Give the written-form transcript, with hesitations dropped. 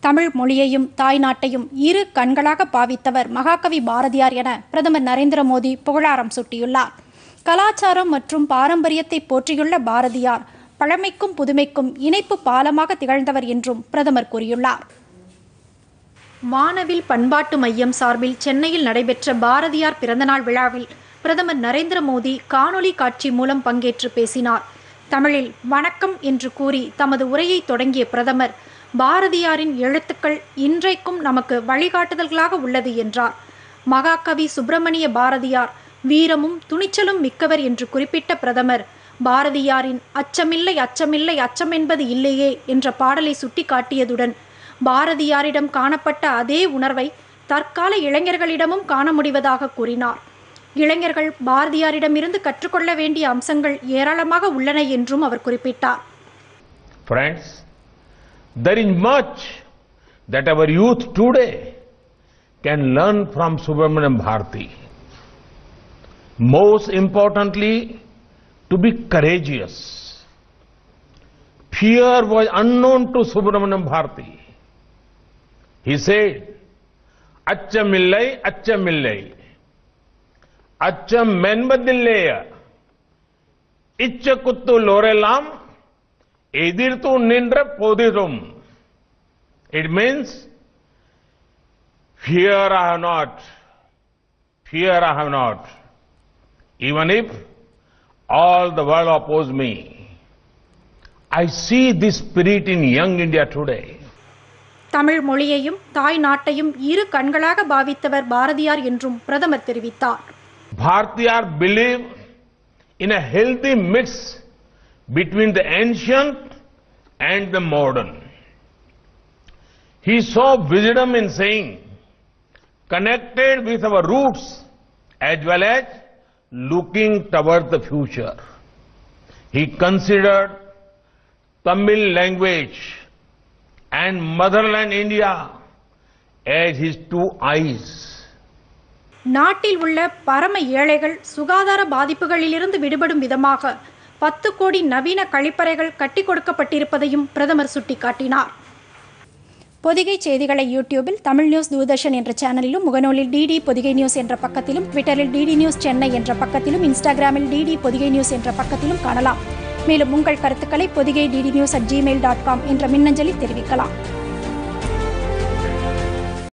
தமிழ் மொழியையும் தாய்நாட்டையும் இரு கண்களாக பாவித்தவர் மகாகவி பாரதியார் என பிரதமர் நரேந்திர மோடி புகழாரம் சூட்டியுள்ளார். கலாச்சாரம் மற்றும் பாரம்பரியத்தை போற்றியுள்ள பாரதியார் பழமைக்கும் புதுமைக்கும் இணைப்பு பாலமாக திகழ்ந்தவர் என்றும் பிரதமர் கூறியுள்ளார். வானவில் பண்பாட்டு மையம் சார்பில் சென்னையில் நடைபெற்ற பாரதியார் பிறந்தநாள் விழாவில் பிரதமர் நரேந்திர மோடி காணொலி காட்சி மூலம் பங்கேற்று பேசினார். தமிழில் வணக்கம் என்று கூறி தமது உரையை தொடங்கிய பிரதமர், பாரதியாரின் எழுத்துக்கள் இன்றைக்கும் நமக்கு வழிகாட்டுதல்களாக உள்ளது என்றார். மகாகவி சுப்பிரமணிய பாரதியார் வீரமும் துணிச்சலும் மிக்கவர் என்று குறிப்பிட்ட பிரதமர், பாரதியாரின் அச்சமில்லை அச்சமில்லை அச்சம் என்பது இல்லையே என்ற பாடலை சுட்டிக்காட்டியதுடன், பாரதியாரிடம் காணப்பட்ட அதே உணர்வை தற்கால இளைஞர்களிடமும் காண முடிவதாக கூறினார். இளைஞர்கள் பாரதியாரிடமிருந்து கற்றுக்கொள்ள வேண்டிய அம்சங்கள் ஏராளமாக உள்ளன என்றும் அவர் குறிப்பிட்டார். Friends, there is much that our youth today can learn from Subramaniam Bharati. Most importantly, to be courageous. Fear was unknown to Subramaniam Bharati. He said, "Achamillai, achamillai. Acham menbadilleya. Ichakuttu lorelam. Edirtu nindra podirum." It means, fear I have not. Fear I have not. Even if all the world oppose me. I see this spirit in young India today. Tamil மொழியையும் தாய் நாட்டையும் இரு கண்களாக பாவித்தவர் பாரதியார் என்றும் பிரதமர் தெரிவித்தார். Bhartiyar believed in a healthy mix between the ancient and the modern. He saw wisdom in saying, connected with our roots as well as looking toward the future. He considered Tamil language and motherland India as his two eyes. நாட்டில் உள்ள பரம ஏழைகள் சுகாதார பாதிப்புகளிலிருந்து விடுபடும் விதமாக 10 கோடி நவீன கழிப்பறைகள் கட்டிக் கொடுக்கப்பட்டிருப்பதையும் பிரதமர் சுட்டிக்காட்டினார். பொதிகை செய்திகளை யூடியூபில் தமிழ் நியூஸ் தூர்தர்ஷன் என்ற சேனலிலும், முகநூலில் டிடி பொதிகை நியூஸ் என்ற பக்கத்திலும், ட்விட்டரில் டிடி நியூஸ் சென்னை என்ற பக்கத்திலும், இன்ஸ்டாகிராமில் டிடி பொதிகை நியூஸ் என்ற பக்கத்திலும் காணலாம். மேலும் உங்கள் கருத்துக்களை பொதிகை DDnews@gmail.com என்ற மின்னஞ்சலில் தெரிவிக்கலாம்.